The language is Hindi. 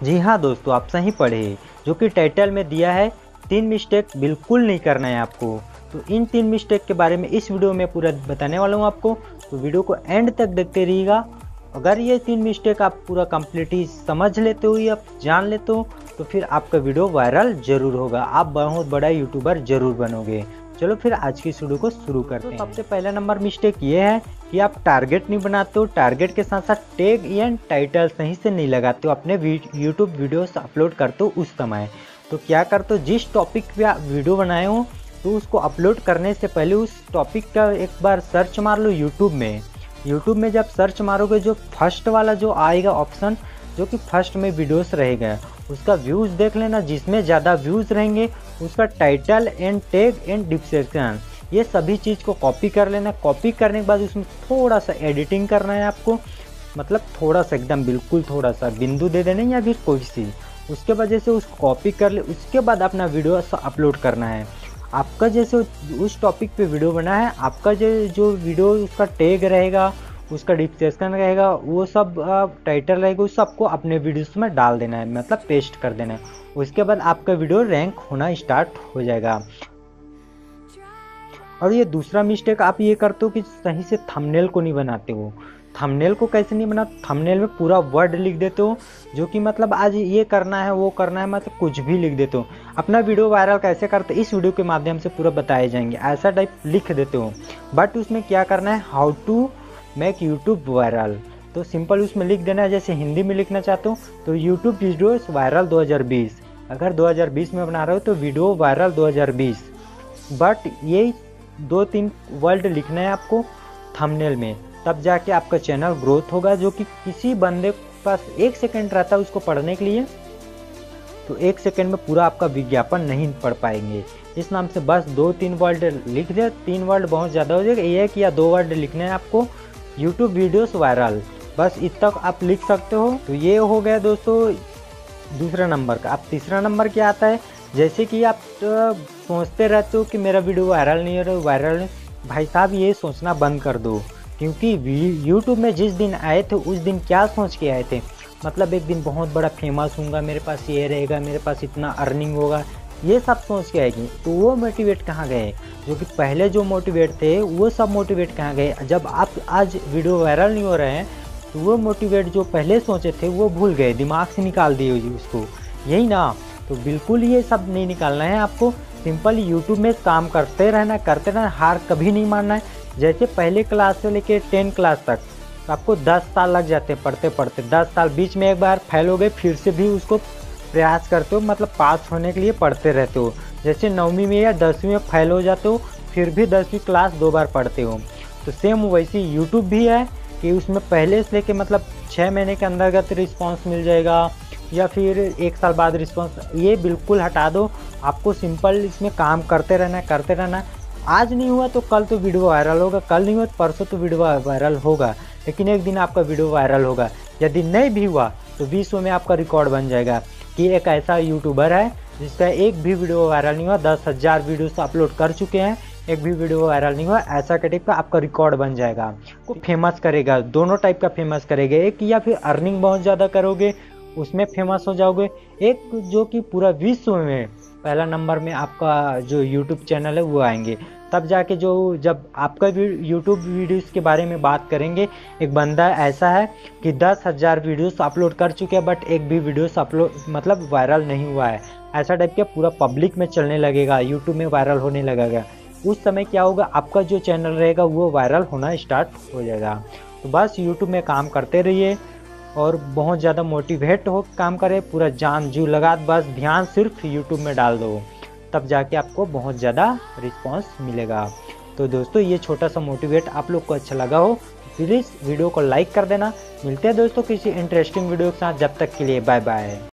जी हाँ दोस्तों, आप सही पढ़े। जो कि टाइटल में दिया है 3 मिस्टेक बिल्कुल नहीं करना है आपको। तो इन 3 मिस्टेक के बारे में इस वीडियो में पूरा बताने वाला हूँ आपको। तो वीडियो को एंड तक देखते रहिएगा। अगर ये 3 मिस्टेक आप पूरा कंप्लीटली समझ लेते हो या जान लेते हो तो फिर आपका वीडियो वायरल जरूर होगा, आप बहुत बड़ा यूट्यूबर जरूर बनोगे। चलो फिर आज की वीडियो को शुरू करते हैं। सबसे पहला नंबर मिस्टेक ये है कि आप टारगेट नहीं बनाते हो, टारगेट के साथ साथ टैग या टाइटल सही से नहीं लगाते हो अपने यूट्यूब वीडियोस अपलोड करते हो उस समय। तो क्या करते हो, जिस टॉपिक पे आप वीडियो बनाए हो तो उसको अपलोड करने से पहले उस टॉपिक का एक बार सर्च मार लो यूट्यूब में। यूट्यूब में जब सर्च मारोगे जो फर्स्ट वाला जो आएगा ऑप्शन, जो कि फर्स्ट में वीडियोस रहेगा, उसका व्यूज़ देख लेना। जिसमें ज़्यादा व्यूज़ रहेंगे उसका title and tag and description ये सभी चीज़ को कॉपी कर लेना। कॉपी करने के बाद उसमें थोड़ा सा एडिटिंग करना है आपको, मतलब थोड़ा सा एकदम बिल्कुल थोड़ा सा बिंदु दे देना या फिर कोई सी, उसके वजह से उसको कॉपी कर ले। उसके बाद अपना वीडियो अपलोड करना है। आपका जैसे उस टॉपिक पे वीडियो बना है, आपका जो वीडियो उसका टैग रहेगा, उसका डिस्क्रिप्शन रहेगा, वो सब टाइटल रहेगा, उस सबको अपने वीडियोस में डाल देना है, मतलब पेस्ट कर देना है। उसके बाद आपका वीडियो रैंक होना स्टार्ट हो जाएगा। और ये दूसरा मिस्टेक आप ये करते हो कि सही से थंबनेल को नहीं बनाते हो। थंबनेल को कैसे नहीं बना, थंबनेल में पूरा वर्ड लिख देते हो, जो कि मतलब आज ये करना है वो करना है, मतलब कुछ भी लिख देते हो। अपना वीडियो वायरल कैसे करते इस वीडियो के माध्यम से पूरा बताए जाएंगे। ऐसा टाइप लिख देते हो, बट उसमें क्या करना है, how to make YouTube viral. तो सिंपल उसमें लिख देना है। जैसे हिंदी में लिखना चाहते हो तो यूट्यूब वीडियोस वायरल 2020, अगर 2020 में बना रहे हो तो वीडियो वायरल 2020। बट ये 2-3 वर्ड लिखना है आपको थंबनेल में, तब जाके आपका चैनल ग्रोथ होगा। जो कि किसी बंदे के पास 1 सेकंड रहता है उसको पढ़ने के लिए, तो 1 सेकंड में पूरा आपका विज्ञापन नहीं पढ़ पाएंगे। इस नाम से बस 2-3 वर्ड लिख दे, 3 वर्ड बहुत ज़्यादा हो जाएगा, 1 या 2 वर्ड लिखने हैं आपको, यूट्यूब वीडियोस वायरल, बस इतना तक आप लिख सकते हो। तो ये हो गया दोस्तों दूसरा नंबर का। अब तीसरा नंबर क्या आता है, जैसे कि आप सोचते रहते हो कि मेरा वीडियो वायरल नहीं हो रहा, वायरल नहीं। भाई साहब ये सोचना बंद कर दो, क्योंकि यूट्यूब में जिस दिन आए थे उस दिन क्या सोच के आए थे, मतलब एक दिन बहुत बड़ा फेमस होऊंगा, मेरे पास ये रहेगा, मेरे पास इतना अर्निंग होगा, ये सब सोच के आएगी। तो वो मोटिवेट कहाँ गए, जो कि पहले जो मोटिवेट थे वो सब मोटिवेट कहाँ गए। जब आप आज वीडियो वायरल नहीं हो रहे हैं तो वो मोटिवेट जो पहले सोचे थे वो भूल गए, दिमाग से निकाल दिए उसको, यही ना। तो बिल्कुल ये सब नहीं निकालना है आपको, सिंपल यूट्यूब में काम करते रहना, हार कभी नहीं मानना है। जैसे पहले क्लास से लेके 10 क्लास तक आपको 10 साल लग जाते हैं पढ़ते पढ़ते, 10 साल बीच में एक बार फेल हो गए फिर से भी उसको प्रयास करते हो, मतलब पास होने के लिए पढ़ते रहते हो। जैसे 9वीं में या 10वीं में फेल हो जाते हो फिर भी 10वीं क्लास 2 बार पढ़ते हो। तो सेम वैसे यूट्यूब भी है कि उसमें पहले से लेके मतलब 6 महीने के अंतर्गत रिस्पांस मिल जाएगा या फिर 1 साल बाद रिस्पांस, ये बिल्कुल हटा दो। आपको सिंपल इसमें काम करते रहना। आज नहीं हुआ तो कल तो वीडियो वायरल होगा, कल नहीं हुआ तो परसों तो वीडियो वायरल होगा, लेकिन एक दिन आपका वीडियो वायरल होगा। यदि नहीं भी हुआ तो विश्व में आपका रिकॉर्ड बन जाएगा कि एक ऐसा यूट्यूबर है जिसका एक भी वीडियो वायरल नहीं हुआ, 10,000 वीडियोस अपलोड कर चुके हैं, एक भी वीडियो वायरल नहीं हुआ। ऐसा टाइप का आपका रिकॉर्ड बन जाएगा, को फेमस करेगा, दोनों टाइप का फेमस करेगा। एक या फिर अर्निंग बहुत ज़्यादा करोगे उसमें फेमस हो जाओगे, एक जो कि पूरा विश्व में पहला नंबर में आपका जो यूट्यूब चैनल है वो आएंगे। तब जाके जो जब आपका यूट्यूब वीडियोस के बारे में बात करेंगे, एक बंदा ऐसा है कि 10,000 वीडियोस अपलोड कर चुके हैं बट एक भी वीडियोस अपलोड मतलब वायरल नहीं हुआ है, ऐसा टाइप का पूरा पब्लिक में चलने लगेगा, यूट्यूब में वायरल होने लगेगा। उस समय क्या होगा, आपका जो चैनल रहेगा वो वायरल होना स्टार्ट हो जाएगा। तो बस यूट्यूब में काम करते रहिए और बहुत ज़्यादा मोटिवेट हो काम करें, पूरा जान जी लगा, बस ध्यान सिर्फ यूट्यूब में डाल दो, तब जाके आपको बहुत ज़्यादा रिस्पांस मिलेगा। तो दोस्तों ये छोटा सा मोटिवेट आप लोग को अच्छा लगा हो प्लीज़ वीडियो को लाइक कर देना। मिलते हैं दोस्तों किसी इंटरेस्टिंग वीडियो के साथ, जब तक के लिए बाय बाय।